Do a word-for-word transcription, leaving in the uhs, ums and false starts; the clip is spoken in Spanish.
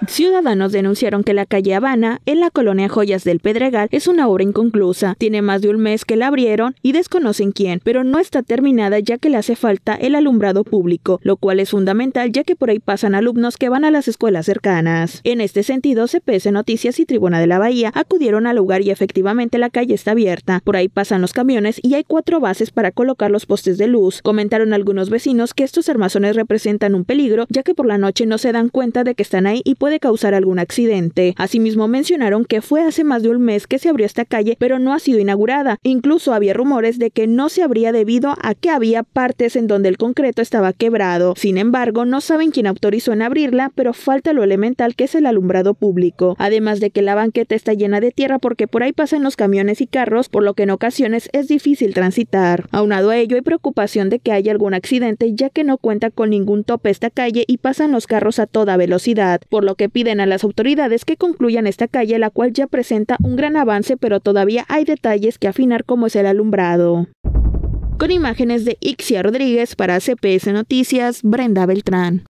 Ciudadanos denunciaron que la calle Habana, en la colonia Joyas del Pedregal, es una obra inconclusa. Tiene más de un mes que la abrieron y desconocen quién, pero no está terminada ya que le hace falta el alumbrado público, lo cual es fundamental ya que por ahí pasan alumnos que van a las escuelas cercanas. En este sentido, C P S Noticias y Tribuna de la Bahía acudieron al lugar y efectivamente la calle está abierta. Por ahí pasan los camiones y hay cuatro bases para colocar los postes de luz. Comentaron algunos vecinos que estos armazones representan un peligro ya que por la noche no se dan cuenta de que están ahí y puede causar algún accidente. Asimismo mencionaron que fue hace más de un mes que se abrió esta calle, pero no ha sido inaugurada. Incluso había rumores de que no se abría debido a que había partes en donde el concreto estaba quebrado. Sin embargo, no saben quién autorizó en abrirla, pero falta lo elemental que es el alumbrado público. Además de que la banqueta está llena de tierra porque por ahí pasan los camiones y carros, por lo que en ocasiones es difícil transitar. Aunado a ello, hay preocupación de que haya algún accidente ya que no cuenta con ningún tope esta calle y pasan los carros a toda velocidad, por lo que piden a las autoridades que concluyan esta calle, la cual ya presenta un gran avance, pero todavía hay detalles que afinar como es el alumbrado. Con imágenes de Ixia Rodríguez para C P S Noticias, Brenda Beltrán.